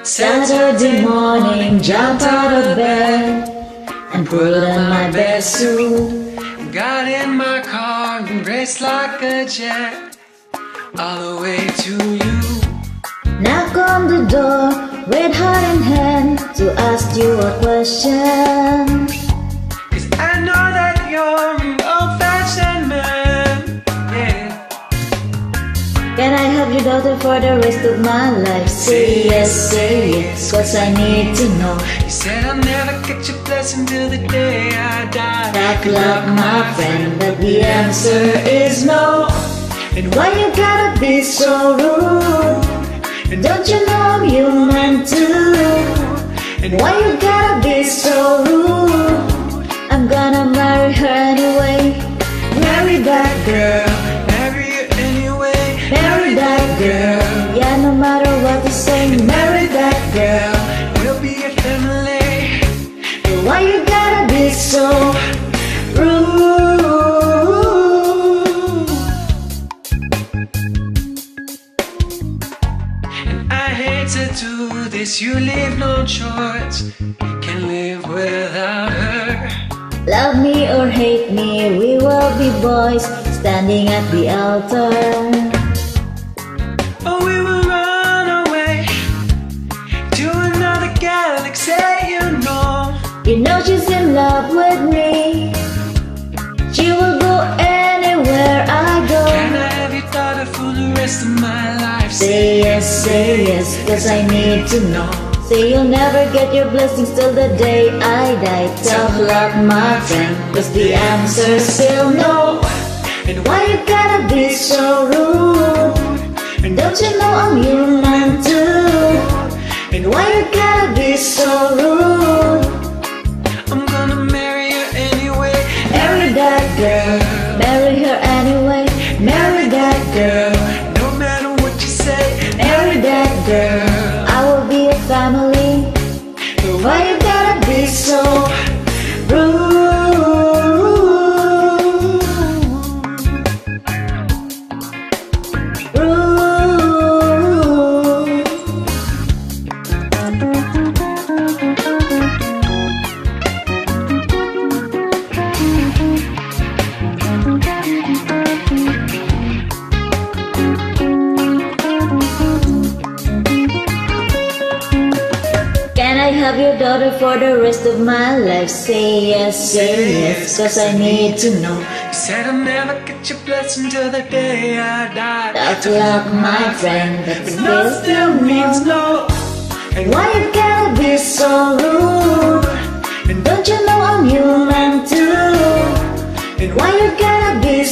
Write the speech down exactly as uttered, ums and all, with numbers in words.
Saturday morning, jump out of bed and put on my best suit. Got in my car and raced like a jet all the way to you. Knock on the door with heart in hand to ask you a question. Cause I know that you're an old-fashioned man, yeah. Can I have your daughter for the rest of my life? Say yes, say yes, cause I need to know. You said I'll never get your blessing till the day I die. Tough luck, my friend, but the answer is no. And why you gotta be so rude? And don't you know I'm human too? And why you gotta be so rude? I'm gonna marry her anyway. Marry that girl, marry you anyway. marry that girl. Yeah, no matter what you say, marry that girl. We'll be a family. But why you gotta be so rude? I hate to do this, you leave no choice. Can't live without her. Love me or hate me, we will be boys standing at the altar. Oh, we will run away to another galaxy, you know. You know she's in love with me. She will go anywhere I go. Can I have your daughter for the rest of my life? Say yes, say yes, cause I need to know. Say you'll never get your blessings till the day I die. Tough luck, my friend, cause the answer's still no. And why you gotta be so rude? And don't you know I'm human too? And why you gotta be so rude? I'm gonna marry her anyway. Marry that girl, marry her anyway. Marry that girl, no matter what you say. marry that girl. I will be a family. But why you gotta be so rude? Rude. Can I have your daughter for the rest of my life? Say yes, say yes, cause I need to know. You said I'll never get your blessing till the day I die. Tough luck, my friend, but But no still still means no. no. And Why you gotta be so rude? And don't you know I'm human too? And Why you gotta be